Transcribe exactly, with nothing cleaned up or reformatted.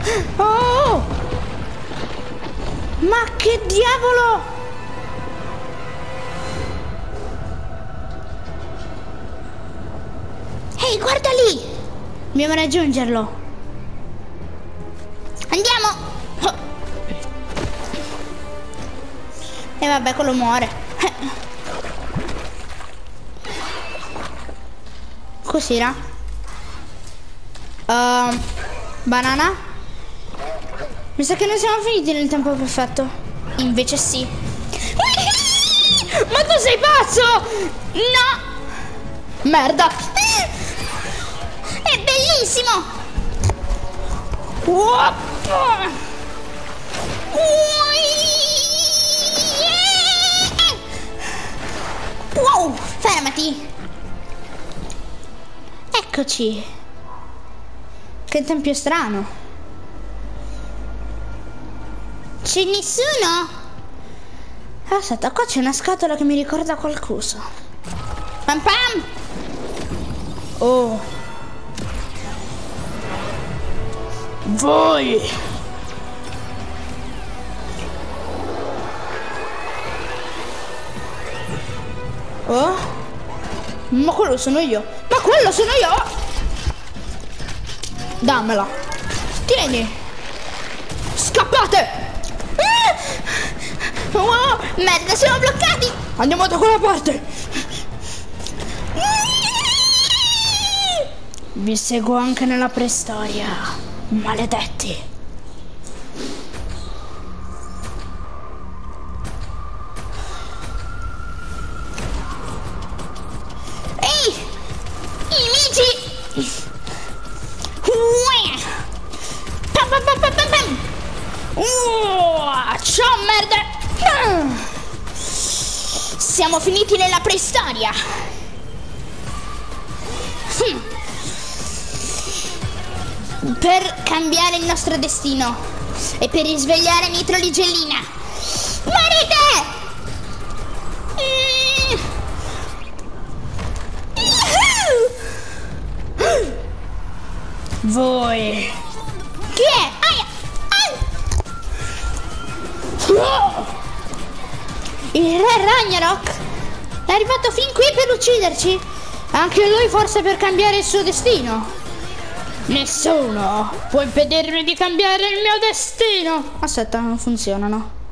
Oh! Ma che diavolo! Ehi, guarda lì! Dobbiamo raggiungerlo. Andiamo! E vabbè, quello muore. Cos'era? Uh, banana? Mi sa che non siamo finiti nel tempo perfetto. Invece sì. Ma tu sei pazzo! No! Merda! È bellissimo! Wow! Fermati! Eccoci! Che tempio strano! C'è nessuno? Aspetta, qua c'è una scatola che mi ricorda qualcosa. Pam pam! Oh! Voi! Oh? Ma quello sono io! Ma quello sono io! Dammela! Tieni! Scappate! Ah! Oh, merda, siamo bloccati! Andiamo da quella parte! Vi seguo anche nella preistoria, maledetti! Ciao merda! Siamo finiti nella preistoria! Per cambiare il nostro destino e per risvegliare Nitroligellina. Morite! Voi! Chi è? Aia! Il re Ragnarok è arrivato fin qui per ucciderci. Anche lui forse per cambiare il suo destino. Nessuno può impedirmi di cambiare il mio destino. Aspetta, non funzionano.